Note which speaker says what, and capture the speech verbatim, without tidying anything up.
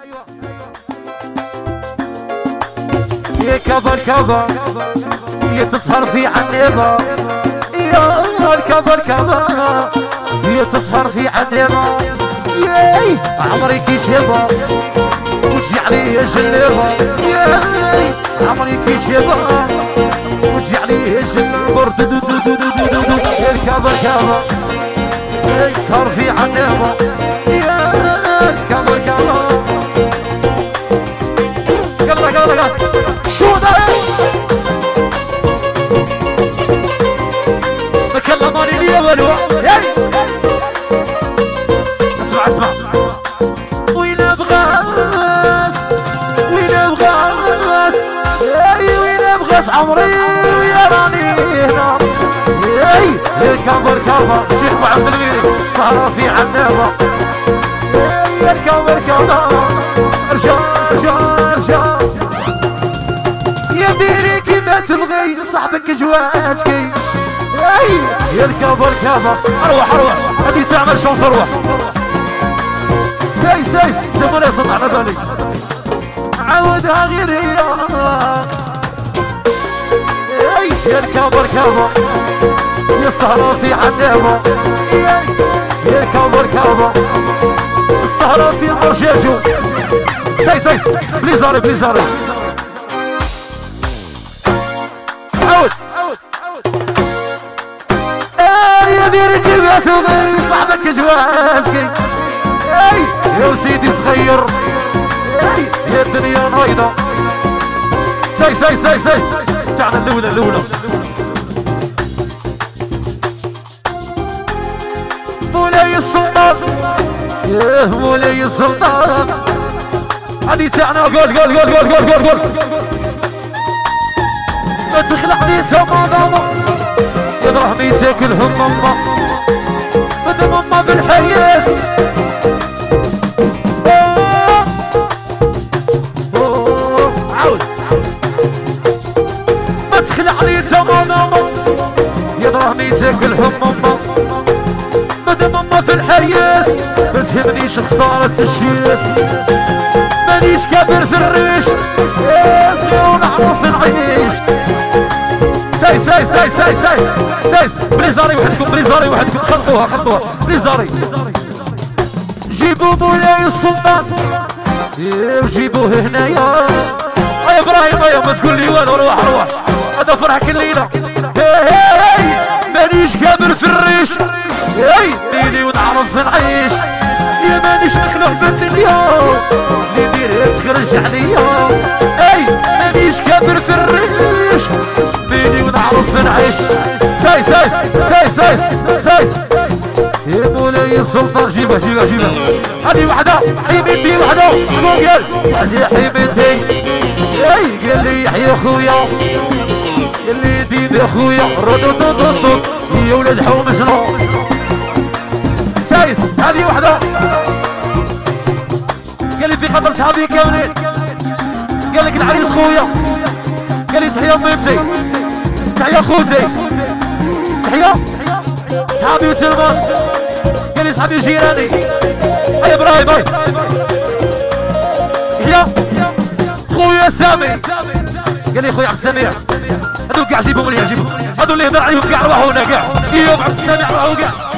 Speaker 1: يا كبر كبر يا تسهر في عنبه، يا الكبر كبر يا تسهر في عنبه، ياي عمري كي شبه وتجي عليه جلبه، ياي عمري كي شبه وتجي عليه جلبه، دو دو دو دو دو دو دو يا الكبر كبر يا تسهر في عنبه، يا الكبر كبر يلا يلا يلا شو ده بكلماني لي ولو اسمع اسمع وين بغات وين بغات اي وين بغات عمري يا راني هنا، اي الكبر كبر شيخ ابو عبد الملك السهره في عنابه، يا الكبر كبر ارجع ارجع ارجع يا ديري كيما تبغي صاحبك جواتكي، اي يا الكبر كبر اروح اروح هذه ساعه ما شونس اروح ساي ساي شوفوا صوت على بالي عاودها غير هي، اي يا الكبر كبر يا السهره في عنابه، يا الكبر كبر السهره في مرجاجو، ساي ساي بليزاري بليزاري عود عود عود اي يا ديري كيما تبغي صاحبك جوازكي، اي يا سيدي صغير اي يا الدنيا نايضة، ساي ساي ساي ساي تاعنا الاولى الاولى مولاي السلطان، ياه مولاي السلطان هادي تاعنا قول قول قول قول قول قول قول ما تخلقني تماما يا ابراهيمي تاكلهم ماما بدا ماما بالحياة، عاود ما تخلقني تماما يا ابراهيمي تاكلهم ماما بدا ماما في الحياة، ما تهمنيش خسارة الشيات مانيش كابر في الريش، يا نعرف نعيش، ساي ساي ساي ساي ساي ساي بليزاري وحدكم بليزاري وحدكم خلطوها خلطوها بليزاري جيبوا مولاي السلطان وجيبوه هنايا يا ابراهيم يا ما تقول لي والو روح روح هذا فرحك الليله، هاي مانيش كامل في الريش، هاي ديني ونعرف نعيش يا مانيش مخلوق بالدنيا اللي ديرها تخرج عليا، اي مانيش كامل في الريش بيني ونعرف نعيش، ساي ساي ساي ساي ساي يا مولاي السلطان جيبها جيبها جيبها هذه وحده حيمتي وحده شنو قال؟ هذه حيمتي اي قال لي يحيى خويا قال لي ديد يا خويا ردودودودود يا ولاد حوم شنو سايس هذه وحده قال لي في خاطر صحابي كاملين قال لك العريس خويا قال لي تحيا ميمتي تحيا خوتي تحيا صحابي وتلمان قال لي صحابي جيراني يا ابراهيم هاي تحيا خويا سامي قال لي خويا عبد السميع هذو كاع جيبهم لي جيبهم هذو اللي هضر عليهم كاع روحوا هنا كاع يا عبد السميع روحوا كاع